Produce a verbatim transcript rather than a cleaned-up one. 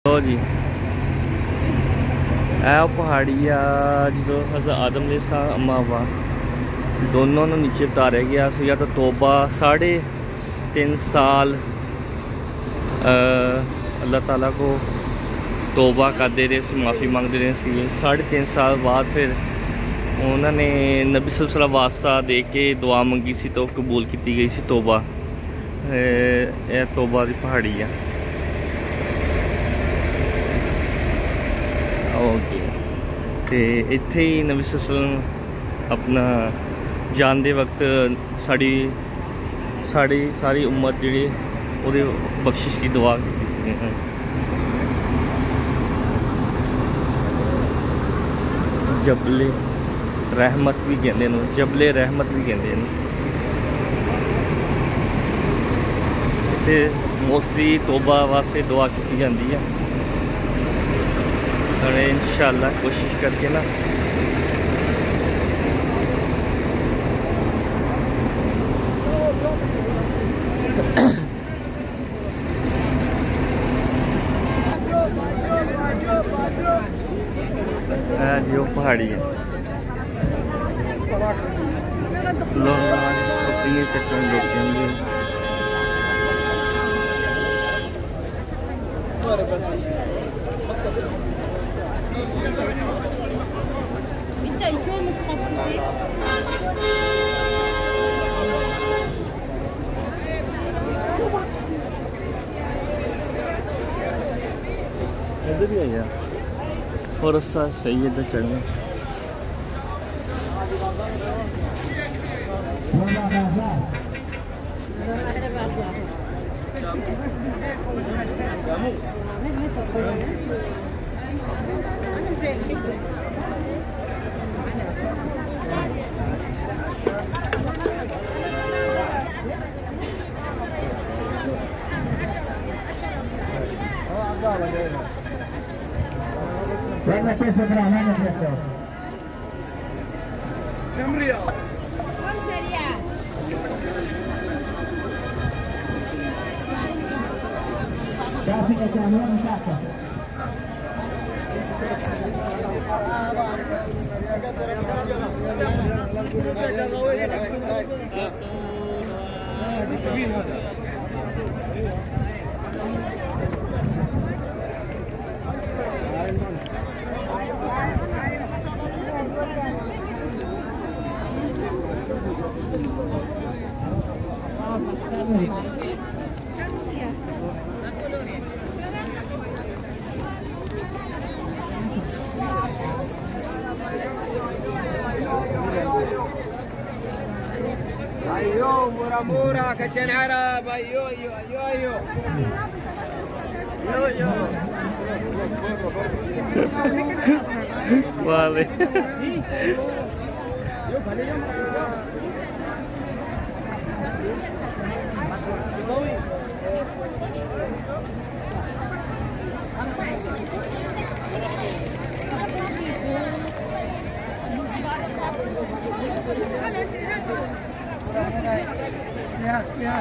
लो जी ए पहाड़ी आ जो हज़रत आदम अम्मा अब्बा दोनों ने नीचे उतारा गया सीगा। तो तौबा साढ़े तीन साल अल्लाह ताला को तौबा करते रहे, माफ़ी मांगते रहे। साढ़े तीन साल बाद फिर उन्होंने नबी सल्लल्लाहु अलैहि वसल्लम वास्ता दे के दुआ मंगी सी तो कबूल की गई सी तौबा। यह तौबा की पहाड़ी है। ओके तो इत्थे ही नबी सल्लल्लाहु अलैहि वसल्लम अपना जानते वक्त साड़ी साड़ी सारी उम्मत जी वो बख्शिश की दुआ की। जबले रहमत भी कहते हैं, जबले रहमत भी कहते हैं। इत्थे मोस्टली तौबा वास्ते दुआ की जाती है। इंशाअल्लाह कोशिश करके ना जो पहाड़ी है चक्कर देखेंगे। इधर भी है और रास्ता सही है इधर चढ़ने। Venga peso para mano peso. Camria. ¿Cuál sería? Casi que se abrió mi casa. ايوه مورا مورا كتشان عرب ايوه ايوه ايوه ايوه Vale. Ya, ya.